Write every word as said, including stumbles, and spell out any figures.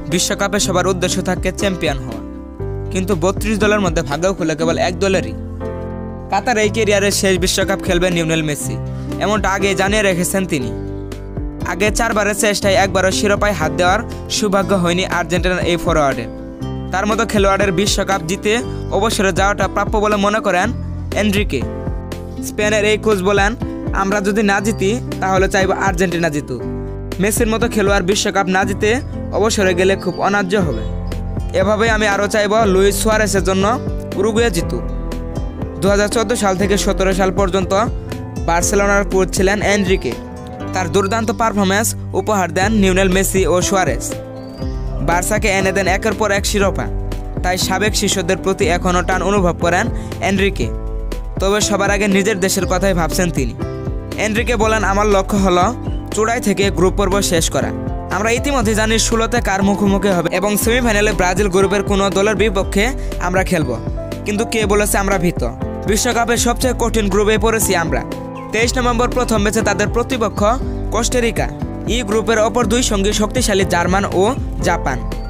বিশ্বকাপে সবার উদ্দেশ্য থাকে চ্যাম্পিয়ন হওয়া, কিন্তু বত্রিশ দলের মধ্যে ভাগ্য খুলে কেবল এক দলেরই। কাতার এই ক্যারিয়ারের শেষ বিশ্বকাপ খেলবেন লিওনেল মেসি, এমনটা আগে জানিয়ে রেখেছেন তিনি। আগে চারবারের চেষ্টায় একবারও শিরোপায় হাত দেওয়ার সৌভাগ্য হয়নি আর্জেন্টিনার এই ফরোয়ার্ডের। তার মতো খেলোয়াড়ের বিশ্বকাপ জিতে অবসরে যাওয়াটা প্রাপ্য বলে মনে করেন এনরিকে। স্পেনের এই কোচ বলেন, আমরা যদি না জিতি তাহলে চাইব আর্জেন্টিনা জিতুক। মেসির মতো খেলোয়াড় বিশ্বকাপ না জিতে অবসরে গেলে খুব অন্যায্য হবে। এভাবেই আমি আরও চাইব লুইস সুয়ারেসের জন্য উরুগুয়ে জিতুক। দু হাজার চোদ্দো সাল থেকে সতেরো সাল পর্যন্ত বার্সেলোনার কোচ ছিলেন এনরিকে। তার দুর্দান্ত পারফরম্যান্স উপহার দেন লিওনেল মেসি ও সুয়ারেস। বার্সাকে এনে দেন একের পর এক শিরোপা। তাই সাবেক শিষ্যদের প্রতি এখনও টান অনুভব করেন এনরিকে। তবে সবার আগে নিজের দেশের কথাই ভাবছেন তিনি। এনরিকে বলেন, আমার লক্ষ্য হলো চূড়াই থেকে গ্রুপ পর্ব শেষ করা। আমরা ইতিমধ্যে জানি ষোলোতে কার মুখোমুখি হবে এবং সেমিফাইনালে ব্রাজিল গ্রুপের কোনো দলের বিপক্ষে আমরা খেলব। কিন্তু কে বলেছে আমরা ভীত? বিশ্বকাপের সবচেয়ে কঠিন গ্রুপে পড়েছি আমরা। তেইশ নভেম্বর প্রথম ম্যাচে তাদের প্রতিপক্ষ কোস্টারিকা। ই গ্রুপের অপর দুই সঙ্গী শক্তিশালী জার্মান ও জাপান।